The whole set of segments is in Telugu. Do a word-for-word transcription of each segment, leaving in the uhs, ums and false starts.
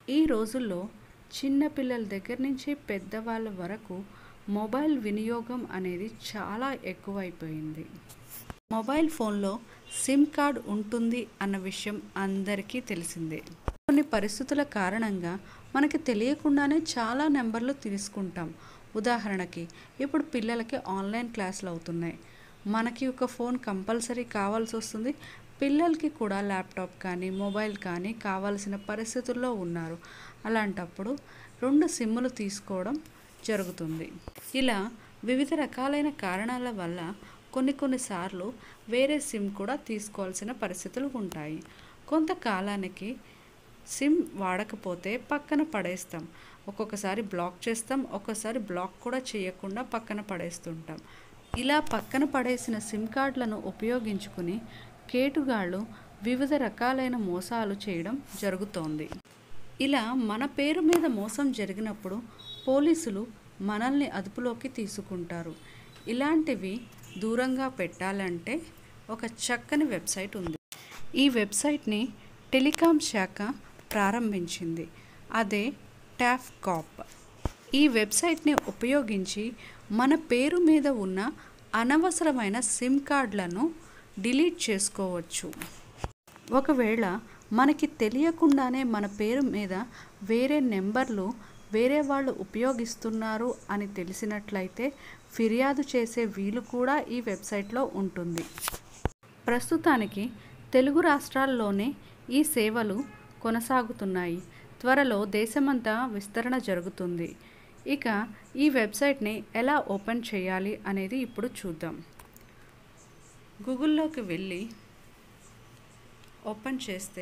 ఈ రోజుల్లో చిన్న పిల్లల దగ్గర నుంచి పెద్దవాళ్ళ వరకు మొబైల్ వినియోగం అనేది చాలా ఎక్కువైపోయింది. మొబైల్ ఫోన్లో సిమ్ కార్డ్ ఉంటుంది అన్న విషయం అందరికీ తెలిసిందే. కొన్ని పరిస్థితుల కారణంగా మనకి తెలియకుండానే చాలా నెంబర్లు తీసుకుంటాం. ఉదాహరణకి ఇప్పుడు పిల్లలకి ఆన్లైన్ క్లాసులు అవుతున్నాయి. మనకి ఒక ఫోన్ కంపల్సరీ కావాల్సి వస్తుంది. పిల్లలకి కూడా ల్యాప్టాప్ కానీ మొబైల్ కానీ కావాల్సిన పరిస్థితుల్లో ఉన్నారు. అలాంటప్పుడు రెండు సిమ్ములు తీసుకోవడం జరుగుతుంది. ఇలా వివిధ రకాలైన కారణాల వల్ల కొన్ని కొన్నిసార్లు వేరే సిమ్ కూడా తీసుకోవాల్సిన పరిస్థితులు ఉంటాయి. కొంతకాలానికి సిమ్ వాడకపోతే పక్కన పడేస్తాం. ఒక్కొక్కసారి బ్లాక్ చేస్తాం, ఒక్కొక్కసారి బ్లాక్ కూడా చేయకుండా పక్కన పడేస్తుంటాం. ఇలా పక్కన పడేసిన సిమ్ కార్డులను ఉపయోగించుకుని కేటుగాళ్ళు వివిధ రకాలైన మోసాలు చేయడం జరుగుతోంది. ఇలా మన పేరు మీద మోసం జరిగినప్పుడు పోలీసులు మనల్ని అదుపులోకి తీసుకుంటారు. ఇలాంటివి దూరంగా పెట్టాలంటే ఒక చక్కని వెబ్సైట్ ఉంది. ఈ వెబ్సైట్ని టెలికాం శాఖ ప్రారంభించింది. అదే టాప్కాప్. ఈ వెబ్సైట్ని ఉపయోగించి మన పేరు మీద ఉన్న అనవసరమైన సిమ్ కార్డులను డిలీట్ చేసుకోవచ్చు. ఒకవేళ మనకి తెలియకుండానే మన పేరు మీద వేరే నెంబర్లు వేరే వాళ్ళు ఉపయోగిస్తున్నారు అని తెలిసినట్లయితే ఫిర్యాదు చేసే వీలు కూడా ఈ వెబ్సైట్లో ఉంటుంది. ప్రస్తుతానికి తెలుగు రాష్ట్రాల్లోనే ఈ సేవలు కొనసాగుతున్నాయి. త్వరలో దేశమంతా విస్తరణ జరుగుతుంది. ఇక ఈ వెబ్సైట్ని ఎలా ఓపెన్ చేయాలి అనేది ఇప్పుడు చూద్దాం. గూగుల్లోకి వెళ్ళి ఓపెన్ చేస్తే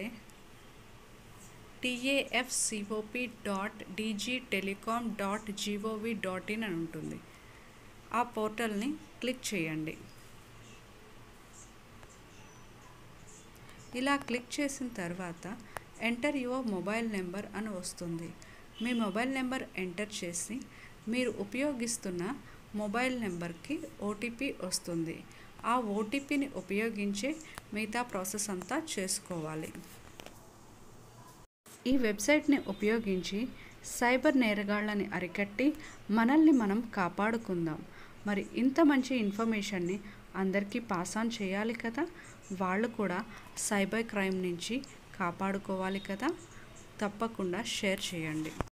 TAFCOP dot DG telecom dot GOV dot in అని ఉంటుంది. ఆ పోర్టల్ని క్లిక్ చేయండి. ఇలా క్లిక్ చేసిన తర్వాత ఎంటర్ యువర్ మొబైల్ నెంబర్ అని వస్తుంది. మీ మొబైల్ నెంబర్ ఎంటర్ చేసి మీరు ఉపయోగిస్తున్న మొబైల్ నెంబర్కి ఓటీపీ వస్తుంది. ఆ ఓటీపీని ఉపయోగించే మిగతా ప్రాసెస్ అంతా చేసుకోవాలి. ఈ వెబ్సైట్ని ఉపయోగించి సైబర్ నేరగాళ్ళని అరికట్టి మనల్ని మనం కాపాడుకుందాం. మరి ఇంత మంచి ఇన్ఫర్మేషన్ని అందరికీ పాస్ ఆన్ చేయాలి కదా. వాళ్ళు కూడా సైబర్ క్రైమ్ నుంచి కాపాడుకోవాలి కదా. తప్పకుండా షేర్ చేయండి.